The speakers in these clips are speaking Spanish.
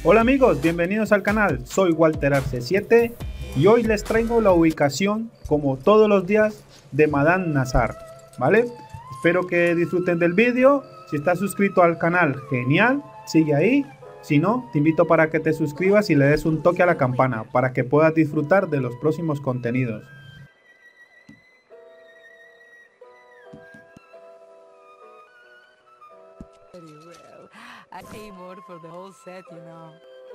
Hola amigos, bienvenidos al canal, soy Walter Arce 7 y hoy les traigo la ubicación, como todos los días, de Madame Nazar, ¿vale? Espero que disfruten del vídeo. Si estás suscrito al canal, genial, sigue ahí. Si no, te invito para que te suscribas y le des un toque a la campana para que puedas disfrutar de los próximos contenidos. Very well. I pay more for the whole set, you know.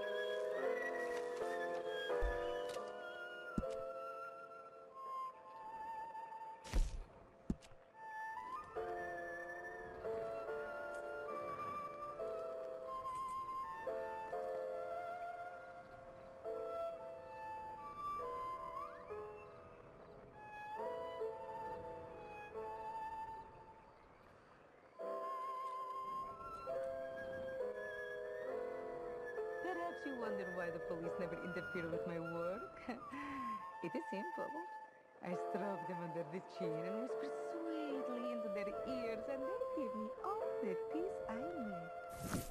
Perhaps you wonder why the police never interfere with my work. It is simple. I stroke them under the chin and whisper sweetly into their ears, and they give me all the peace I need.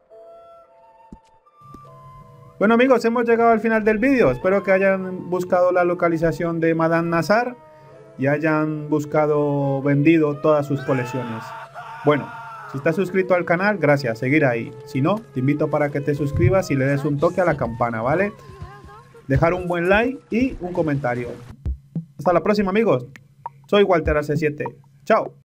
Bueno amigos, hemos llegado al final del vídeo. Espero que hayan buscado la localización de Madame Nazar y hayan vendido todas sus colecciones. Bueno, si estás suscrito al canal, gracias, seguir ahí. Si no, te invito para que te suscribas y le des un toque a la campana, ¿vale? Dejar un buen like y un comentario. Hasta la próxima amigos. Soy Walter Arce 7. Chao.